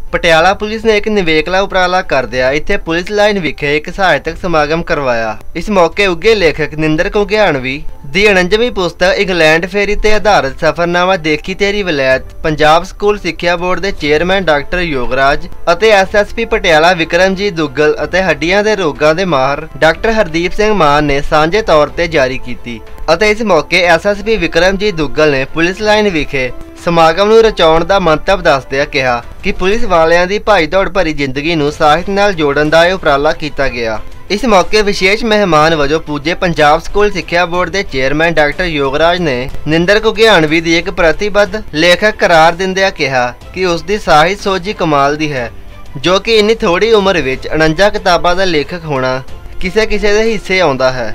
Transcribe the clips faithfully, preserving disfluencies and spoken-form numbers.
Patiala police ने एक निवेकला उपराला करदिया इत्थे पुलिस लाइन विखे एक साहित्यक समागम करवाया। इस मौके उगे लेखक निंदर घुगियाणवी दी उनंजवीं पुस्तक इंग्लैंड फेरी ते आधारित सफरनामा देखी तेरी वलैत, पंजाब स्कूल सिक्ख्या बोर्ड के चेयरमैन डॉक्टर योगराज अते S S P Patiala Vikramjit Duggal अते हड्डियां दे रोगां दे माहर डॉक्टर हरदीप सिंह मान ने सांझे तौर ते जारी की। अते इस मौके S S P Vikramjit Duggal ने पुलिस लाइन विखे समागम नूं रचाउण दा मंतव दसदिया कहा कि पुलिस वालियां दी भाई दौड़ भरी जिंदगी नूं साहित्य नाल जोड़न दा उपराला कीता गया। इस मौके विशेष मेहमान वजों पूजे पंजाब स्कूल सिक्ख्या बोर्ड के चेयरमैन डॉक्टर योगराज ने निंदर घुगियाणवी दी एक प्रतिबद्ध लेखक करार दिंदिया कहा कि उसकी साहित्य सोच ही कमाल दी है, जो कि इन्नी थोड़ी उम्र विच उनंजा किताबां दा लेखक होना किसे किसे दे हिस्से आउंदा है।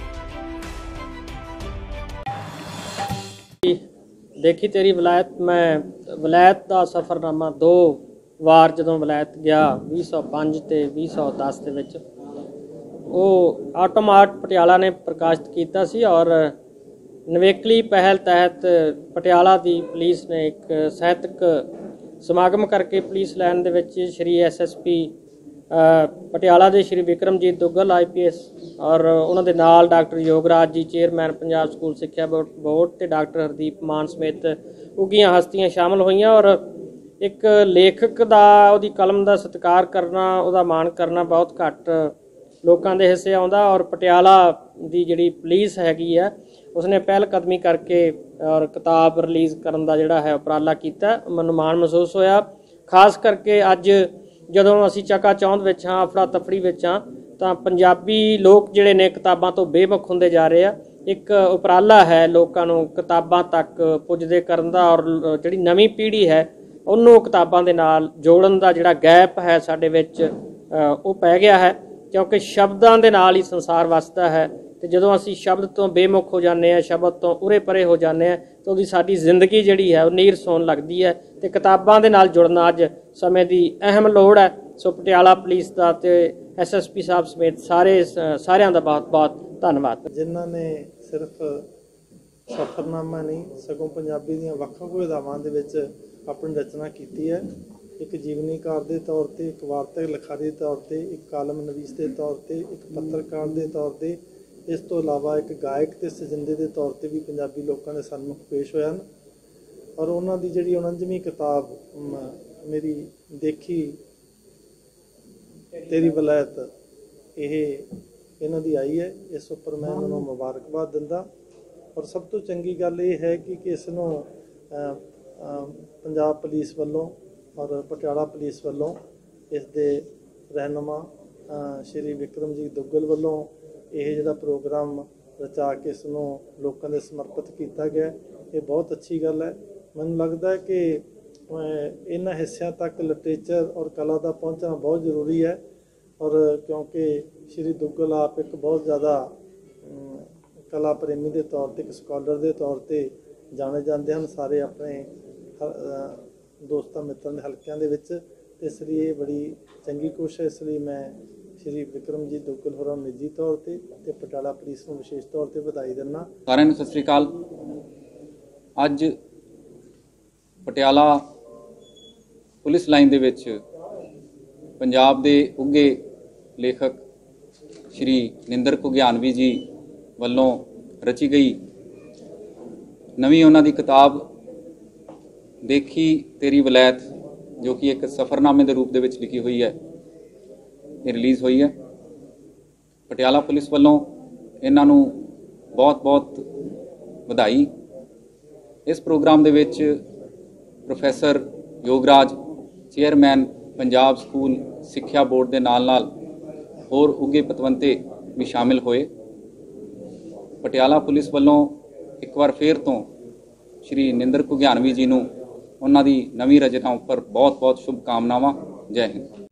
देखी तेरी वलायत, मैं वलायत का सफ़रनामा दो वार जदों वलायत गया भी सौ पाँच ते भी सौ दस के विच वो आटम आर्ट पटियाला ने प्रकाशित किया सी और नवेकली पहल तहत पटियाला की पुलिस ने एक साहित्यक समागम करके पुलिस लाइन दे विच Shri S S P Patiala के Shri Vikramjit Duggal I P S और उन्होंने नाल doctor Yograj ji chairman Punjab school सिक्ख्या बोर्ड ते डॉक्टर हरदीप मान समेत उगियां हस्तियां शामिल हुई और एक लेखक दा उहदी कलम का सत्कार करना, उहदा मान करना बहुत घट लोगों के हिस्से आउंदा और पटियाला की जिहड़ी पुलिस हैगी है उसने पहल कदमी करके और किताब रिलीज़ करन दा जिहड़ा है उपराला कीता। मैनूं माण महसूस होया, खास करके अज जदों असीं चका चौंध विच हां, अफड़ा तफड़ी विच हां, तां पंजाबी लोग जिहड़े ने किताबां तो बेमुख हुंदे जा रहे आ। एक उपराला है लोकां नूं किताबां तक पुजदे करन दा और जिहड़ी नवीं पीढ़ी है उहनूं किताबां दे नाल जोड़न दा जिहड़ा गैप है साडे विच वो पै गया है, क्योंकि शब्दां दे नाल ही संसार वसदा है ते जदों असीं शब्द तो बेमुख हो जाने आ, शब्द तो उरे परे हो जाने आ तो उहदी साडी जिंदगी जिहड़ी है वो नीर सौन लगदी है ते किताबां दे नाल जुड़ना अज समय की अहम लोड़ है। सो पटियाला पुलिस दा ते एस एस पी साहब समेत सारे सारियां दा बहुत बहुत धन्नवाद। जिन्हां ने सिर्फ सफरनामा नहीं सगों पंजाबी दीयां ਵੱਖ-ਵੱਖ विधावां दे विच अपनी रचना की है। एक जीवनीकार के तौर पर, एक वार्तक लिखारी के तौर पर, एक कालम नवीस के तौर पर, एक पत्रकार के तौर पर, इस तो इलावा एक गायक ते सजिंदे के तौर पर भी पंजाबी लोगों के सन्मुख पेश होया और उन्होंने जिहड़ी उनंजवीं किताब मेरी देखी तेरी वलायत यह इन्हां दी आई है, इस उपर मैं उन्होंने मुबारकबाद दिंदा और सब तो चंगी गल यह है कि इस नूं पंजाब पुलिस वालों और पटियाला पुलिस वालों इस दे रहनुमा श्री विक्रमजीत दुग्गल वालों यह जिहड़ा प्रोग्राम रचा के इसनों लोगों के समर्पित किया गया, ये बहुत अच्छी गल है। मैनूं लगता है कि इन्हां हिस्सों तक लिटरेचर और कला का पहुँचना बहुत जरूरी है और क्योंकि श्री दुग्गल आप एक बहुत ज़्यादा कला प्रेमी के तौर पर, एक स्कॉलर के तौर पर जाने जाते हैं सारे अपने दोस्तों मित्रों के हल्कों के, इसलिए बड़ी चंगी कोशिश है। इसलिए मैं श्री विक्रमजीत दुग्गल होरां नूं निजी तौर पर पटियाला पुलिस को विशेष तौर पर बधाई दिना। सारिआं नूं सत श्री अकाल। अज पटियाला पुलिस लाइन दे विच पंजाब दे उगे लेखक श्री निंदर घुगियाणवी जी वालों रची गई नवीं उन्हां दी किताब देखी तेरी वलैत, जो कि एक सफ़रनामे के रूप दे विच लिखी हुई है, ये रिलीज़ हुई है। पटियाला पुलिस वालों इन्हां नूं बहुत बहुत बधाई। इस प्रोग्राम दे विच professor Yograj chairman Punjab school सिक्ख्या बोर्ड के नाल नाल होर उगे पतवंते भी शामिल होए। पटियाला पुलिस वालों एक बार फिर तो श्री निंदर घुगियाणवी जी नूं उन्हां दी नवीं रचना उपर बहुत बहुत शुभकामनावां। जय हिंद।